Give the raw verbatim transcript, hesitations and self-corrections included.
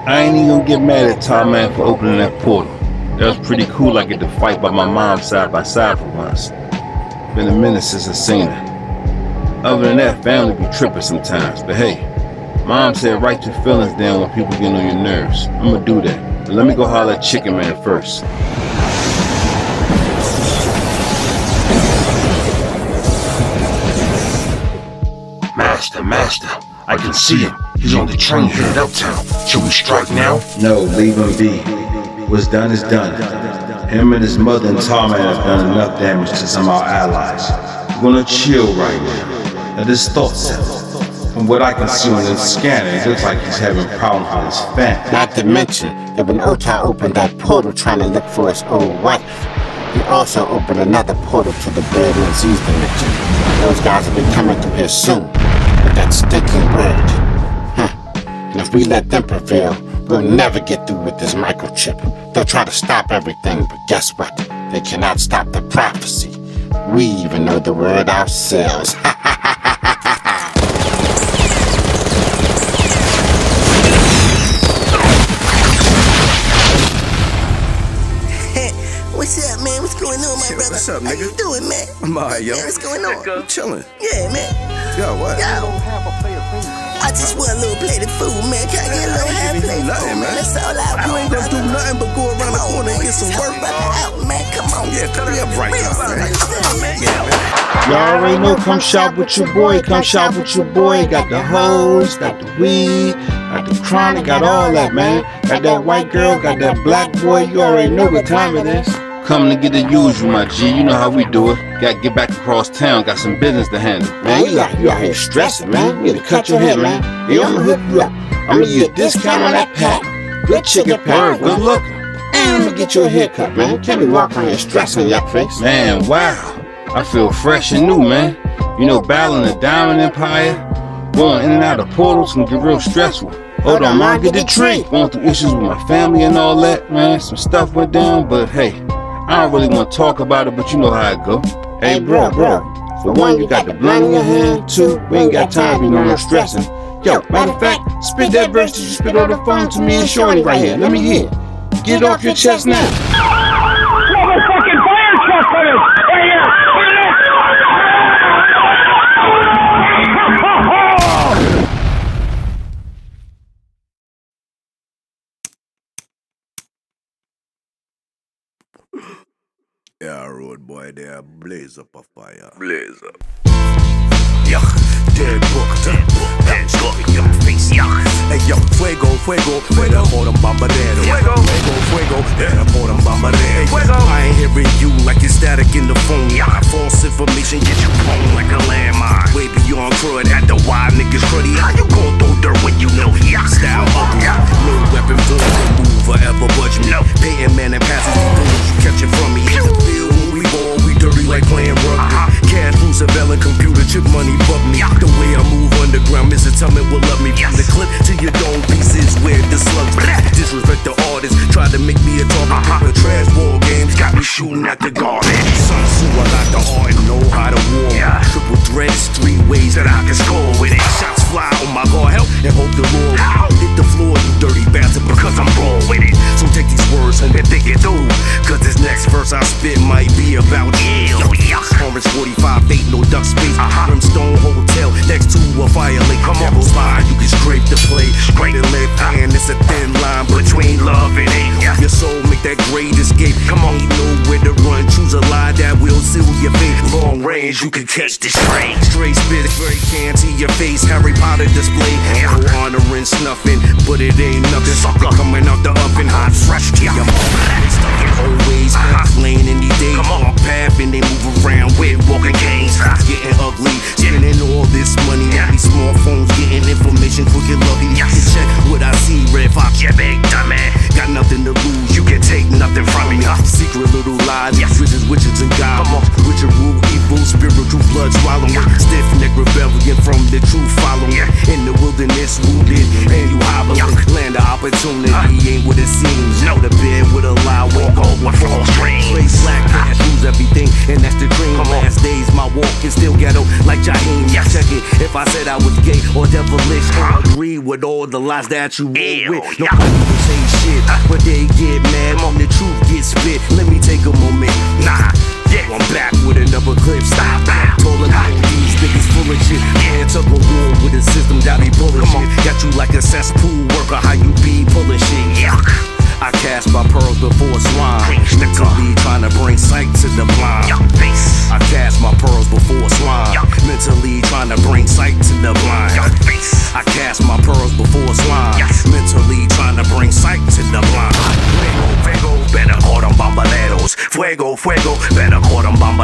I ain't even gonna get mad at Tom Man for opening that portal. That was pretty cool. I get to fight by my mom side by side for once. Been a minute since I seen her. Other than that, family be tripping sometimes. But hey, Mom said write your feelings down when people get on your nerves. I'm gonna do that. But let me go holler at Chicken Man first. Master, master, I can see him. He's on the train headed uptown. Should we strike now? No, leave him be. What's done is done. Him and his mother and Tom Man have done enough damage to some of our allies. We're gonna chill right now. Let his thoughts settle. From what I can see on this scanner, it looks like he's having problems with his family. Not to mention that when Ota opened that portal trying to look for his old wife, he also opened another portal to the Birdland Z's dimension. Those guys will be coming through here soon with that stinking bird. Huh. And if we let them prevail, we'll never get through with this microchip. They'll try to stop everything, but guess what? They cannot stop the prophecy. We even know the word ourselves. What's up, man? What's going on, my Yo, brother? what's up, nigga? How you doing, man? I'm alright, yo. Yeah, what's going on? I'm chilling. Yeah, man. Yo, what? Yo. I just want a little plate of food, man. Can I get a little half giving you plate of nothing, food, man. That's all I want. You ain't gonna do nothing but go around the corner and get some Help work. a brother out, man. Come on. Yeah, cut it up right Real now, man. son, man. Y'all already know, come shop with your boy, come shop with your boy. Got the hoes, got the weed, got the chronic, got all that, man. Got that white girl, got that black boy, you already know what time it is. Coming to get the usual, my G, you know how we do it. Gotta get back across town, got some business to handle. Man, you out, you out here stressing, man. You need to cut your head, man. Hey, I'm gonna hook you up. I'm gonna get a discount on that pack. Good chicken pack, good looking. And I'm gonna get you a haircut, man. You can't be walking around here stressing your face. Man, wow. I feel fresh and new, man. You know, battling the Diamond Empire, going in and out of portals can get real stressful. Hold on, man, get the tree. Going through issues with my family and all that, man. Some stuff went down, but hey, I don't really want to talk about it, but you know how it go. Hey, bro, bro. For one, you got the blunt in your hand. Two, we ain't got time to be no more stressing. Yo, matter of fact, spit that verse that you spit on the phone to me and Shorty right here. Let me hear it. Get it off your chest now. Motherfucking fire truck for this! Right here! Yeah, road boy, there, blaze up a fire. Blaze up. Yeah, dead book, dead book, dead book in your face, yeah. Hey yo, fuego, fuego, fuego, por un bombardero. Fuego, fuego, fuego, yeah, por un bombardero. Fuego. I ain't hearing you like you're static in the phone. Yeah, false information get you prone like a landmine. Way beyond crud at the wild niggas cruddy. How you gon' throw dirt when you know he style ugly? No weapon form can move or ever budge me. Paying man and passes you bullets, you catch it from me. Feel when we ball, we dirty like playing rugby. Cash rules, surveilling computer, chip money, fuck me. The way I move underground, Mister Tubman will love me. From the clip to your dome pieces where the slugs be. Disrespect the artist, tried to make me a target. The trash ball games got me shooting at the garbage. Sun Tzu, I got the art and know how to war. Triple threats, three ways that I can score with it. Shots fly, oh my God, help and hope the Lord hit the floor, you dirty bastard, because I'm raw with it. So take these words home and think it through, cause this next verse I spit might be about you. Orange forty-five, ain't no duck space. Brimstone Hotel next to a fire lake. Come on, fire, you can scrape the plate. Straight and left hand, it's a thin line between love and hate. Your soul make that great escape. Come on, ain't nowhere to run. Choose a lie that will seal your fate. Long range, you can catch this train. Straight spit, straight can to your face. Harry Potter display. No honoring snuffing, but it ain't nothing. Sucker coming out the oven, hot fresh to your mouth. Always lane in these days. Come on, path and they move around with walking canes. Getting ugly, spending all this money. All these smartphones getting information quick and lovely. You can check what I see, Red Fox, yeah, big dumb man. Got nothing to lose, you can take nothing from me. Secret little lies, witches, witches and goblins. Witcher rule, evil, spiritual blood swallowing. Stiff neck rebellion from the truth following. In the wilderness, wounded, and you hobbling. Land of opportunity ain't what it seems. Know the bed with a lie, walk over false dreams. Place black cash, lose everything, and that's the dream. Last days, my walk is still ghetto, like Jaheim. Check it, if I said I was gay or devilish or agree with all the lies that you roll with. No people say shit, but they get mad when the truth gets spit. Let me take a moment. Nah, yeah, I'm back with another clip. Stop, told them all these niggas full of shit. Can't took a war with a system that be pulling shit. Got you like a cesspool worker, how you be pulling shit. Yuck. I cast my pearls before swine, mentally trying to bring sight to the blind. I cast my pearls before swine, mentally trying to bring sight to the blind. I cast my pearls before swine, mentally trying to bring sight to the blind. Fuego, fuego, better call them bombarderos. Fuego, fuego, better call them bombarderos.